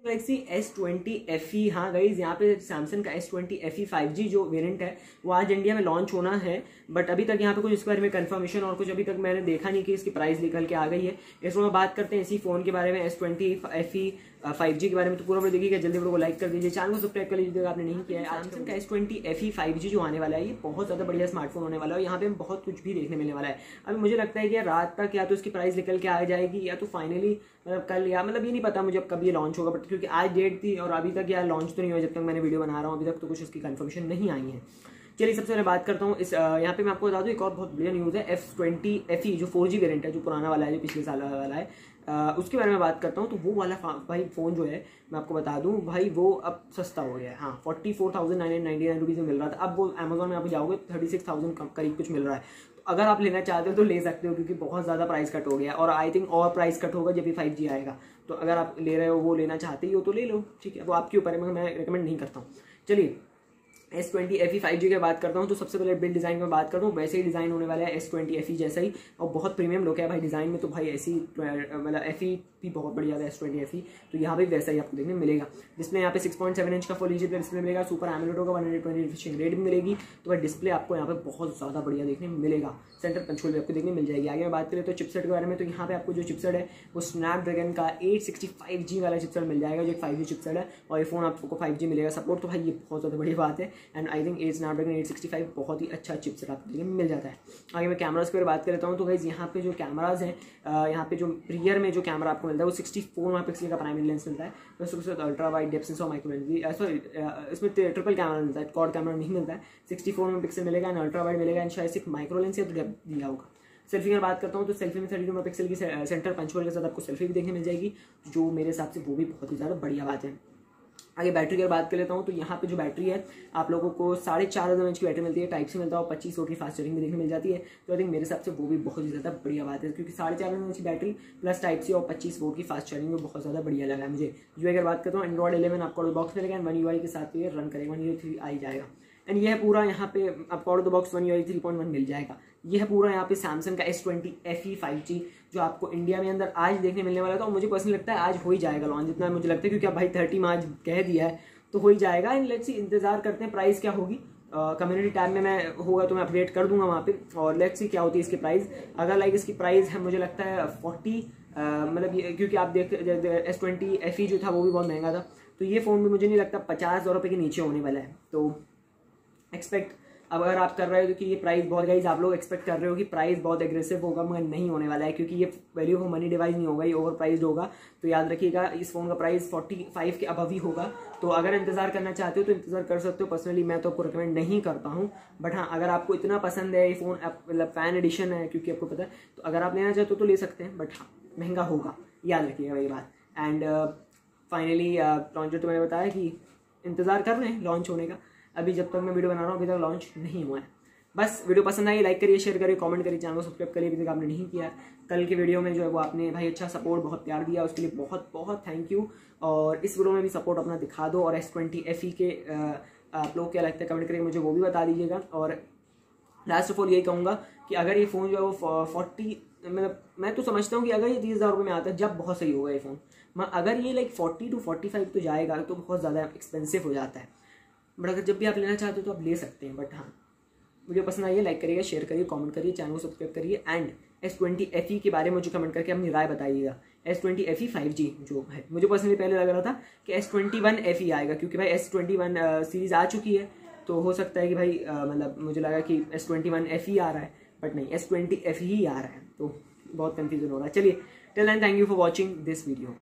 Galaxy S20 FE। हाँ guys, यहाँ पे सैमसंग का S20 FE 5G जो वेरिएंट है वो आज इंडिया में लॉन्च होना है, बट अभी तक यहाँ पे कुछ इसके बारे में कंफर्मेशन और कुछ अभी तक मैंने देखा नहीं कि इसकी प्राइस निकल के आ गई है। इसमें हम बात करते हैं इसी फोन के बारे में, S20 FE 5G के बारे में। तो पूरा वीडियो देखिएगा, जल्दी वीडियो को लाइक कर दीजिए, चैनल को सब्सक्राइब कर लीजिए आपने नहीं किया है। सैमसंग का S20 FE 5G जो आने वाला है ये बहुत ज़्यादा बढ़िया स्मार्टफोन होने वाला है। यहाँ पे हम बहुत कुछ भी देखने मिलने वाला है। अभी मुझे लगता है कि रात तक या तो इसकी प्राइस निकल के आ जाएगी या तो फाइनली मतलब कल, या मतलब ये नहीं पता मुझे कब ये लॉन्च होगा, बट क्योंकि आज डेट थी और अभी तक यार लॉन्च तो नहीं हुआ जब तक मैंने वीडियो बना रहा हूँ, अभी तक तो कुछ उसकी कंफर्मेशन नहीं आई है। चलिए सबसे पहले बात करता हूँ इस यहाँ पे मैं आपको बता दूँ एक और बहुत बढ़िया न्यूज़ है। S20 FE जो 4G वेरिएंट है, जो पुराना वाला है, जो पिछले साल वाला है, उसके बारे में बात करता हूँ। तो वो वाला भाई फ़ोन जो है मैं आपको बता दूँ भाई, वो अब सस्ता हो गया है। हाँ, 44,999 रुपीज़ में मिल रहा था, अब वो अमेजोन में आप जाओगे 36,000 करीब कुछ मिल रहा है। तो अगर आप लेना चाहते हो तो ले सकते हो, क्योंकि बहुत ज़्यादा प्राइस कट हो गया और आई थिंक और प्राइस कट होगा जब भी 5G आएगा। तो अगर आप ले रहे हो, वो लेना चाहते ही हो तो ले लो, ठीक है, वो आपके ऊपर है, मगर मैं रिकमेंड नहीं करता हूँ। चलिए S20 FE 5G की बात करता हूँ। तो सबसे पहले बिल्ड डिज़ाइन में बात करता हूँ, वैसे ही डिज़ाइन होने वाला है S20 FE जैसा ही, और बहुत प्रीमियम लुक है भाई डिज़ाइन में। तो भाई ऐसी मतलब FE भी बहुत बढ़िया है S20 FE, तो यहाँ पे वैसा ही आपको देखने मिलेगा। डिस्प्ले यहाँ पे 6.7 इंच का फुल एचडी डिस्प्ले मिलेगा, सुपर एमोलेड होगा, 120 रिफ्रेशिंग रेट भी मिलेगी। तो भाई डिस्प्ले आपको यहाँ पे बहुत ज़्यादा बढ़िया देखने मिलेगा, सेंटर पंचोल भी आपको देखने मिल जाएगी। आगे मैं बात करें तो चिपसेट के बारे में, तो यहाँ पे आपको जो चिपसेट है वो स्नैपड्रैगन का 865G वाला चिपसेट मिल जाएगा, जो एक 5G चिपसेट है, और ये फोन आपको 5G मिलेगा सपोर्ट। तो भाई ये बहुत ज़्यादा बड़ी बात है, एंड आई थिंक स्नैपड्रैगन 865 बहुत ही अच्छा चिपसेट आपको देखने मिल जाता है। आगे मैं कैमरास पर बात कर लेता हूँ। तो गाइस यहाँ पे जो कैमराज हैं, यहाँ पे जो रियर में जो कैमरा आपको मिलता है वो 64 मेगापिक्सल का प्राइमरी लेंस मिलता है, उसके साथ ultra wide depth sensor micro lens भी, सॉरी इसमें ट्रिपल कैमरा मिलता है, क्वाड कैमरा नहीं मिलता है। 64 मेगापिक्सल मिलेगा एंड अल्ट्रा वाइड मिलेगा, एंड शायद सिर्फ माइक्रो लेंस या तो डेप्थ दिया होगा। सेल्फी में बात करता हूँ तो सेल्फी में 32 मेगापिक्सल की सेंटर पंच होल के साथ आपको सेल्फी भी देखने मिल जाएगी, जो मेरे हिसाब से वो भी बहुत ही ज़्यादा बढ़िया बात है। आगे बैटरी की बात कर लेता हूँ। तो यहाँ पे जो बैटरी है आप लोगों को 4.5 mAh की बैटरी मिलती है, टाइप से मिलता है, और 25 वाट की फास्ट चार्जिंग भी देखने मिल जाती है। तो आई थिंक मेरे हिसाब से वो भी बहुत ही ज़्यादा बढ़िया बात है, क्योंकि 4.5 mAh की बैटरी प्लस टाइप से और 25 वाट की फास्ट चार्जिंग में बहुत ज़्यादा बढ़िया लगा है मुझे। जो अगर बात करता हूँ एंड्रॉइड 11 आपको बॉक्स मिलेगा, एंड One UI के साथ ये रन करेगा, 1 UI 3 आ ही जाएगा। एंड यह पूरा यहाँ पे आपको out of the box One UI 3.1 मिल जाएगा। यह पूरा यहाँ पे सैमसंग का S20 FE 5G जो आपको इंडिया में अंदर आज देखने मिलने वाला था, और मुझे पर्सनली लगता है आज हो ही जाएगा लॉन्च, जितना मुझे लगता है, क्योंकि अब भाई 30 में आज कह दिया है तो हो ही जाएगा। एंड लेट्स सी, इंतजार करते हैं प्राइस क्या होगी। कम्युनिटी टैब में मैं होगा तो मैं अपडेट कर दूंगा वहाँ पे, और लेट्स सी क्या होती है इसकी प्राइस। अगर लाइक इसकी प्राइस है मुझे लगता है 40 मतलब क्योंकि आप देख S20 FE जो था वो भी बहुत महंगा था, तो ये फ़ोन भी मुझे नहीं लगता 50,000 रुपये के नीचे होने वाला है। तो एक्सपेक्ट अब अगर आप कर रहे हो कि ये प्राइस बहुत, गाइस आप लोग एक्सपेक्ट कर रहे हो कि प्राइस बहुत एग्रेसिव होगा, मगर नहीं होने वाला है, क्योंकि ये वैल्यू ऑफ मनी डिवाइस नहीं होगा, ये ओवर प्राइस्ड होगा। तो याद रखिएगा इस फोन का प्राइस 45 के अबव ही होगा। तो अगर इंतजार करना चाहते हो तो इंतजार कर सकते हो, पर्सनली मैं तो आपको रिकमेंड नहीं करता हूँ, बट हाँ अगर आपको इतना पसंद है ये फ़ोन, मतलब फैन एडिशन है क्योंकि आपको पता है, तो अगर आप लेना चाहते हो तो ले सकते हैं, बट हाँ महंगा होगा, याद रखिएगा ये बात। एंड फाइनली लॉन्चर तो मैंने बताया कि इंतजार कर रहे हैं लॉन्च होने का, अभी जब तक मैं वीडियो बना रहा हूँ अभी तक लॉन्च नहीं हुआ है। बस वीडियो पसंद आई लाइक करिए, शेयर करिए, कमेंट करिए, चैनल को सब्सक्राइब करिए अभी तक आपने नहीं किया। कल के वीडियो में जो है वो आपने भाई अच्छा सपोर्ट, बहुत प्यार दिया, उसके लिए बहुत बहुत थैंक यू। और इस वीडियो में भी सपोर्ट अपना दिखा दो, और S20 FE के आप लोग क्या लगता है कमेंट करके मुझे वो भी बता दीजिएगा। और लास्ट ऑफ ऑल यही कहूँगा कि अगर ये फ़ोन जो है वो 40, मतलब मैं तो समझता हूँ कि अगर ये 30,000 रुपये में आता है जब बहुत सही होगा ये फ़ोन, अगर ये लाइक 40 to 45 तो जाएगा तो बहुत ज़्यादा एक्सपेंसिव हो जाता है। बट अगर जब भी आप लेना चाहते हो तो आप ले सकते हैं। बट हाँ वीडियो पसंद आई है लाइक करिएगा, शेयर करिए, कमेंट करिए, चैनल को सब्सक्राइब करिए, एंड S20 FE के बारे में मुझे कमेंट करके अपनी राय बताइएगा। S20 FE 5G जो है, मुझे पर्सनली पहले लग रहा था कि S21 FE आएगा, क्योंकि भाई S21 सीरीज़ आ चुकी है, तो हो सकता है कि भाई मतलब मुझे लगा कि S21 FE आ रहा है, बट नहीं S20 FE ही आ रहा है, तो बहुत कन्फ्यूजन हो रहा है। चलिए till then thank you for watching this video.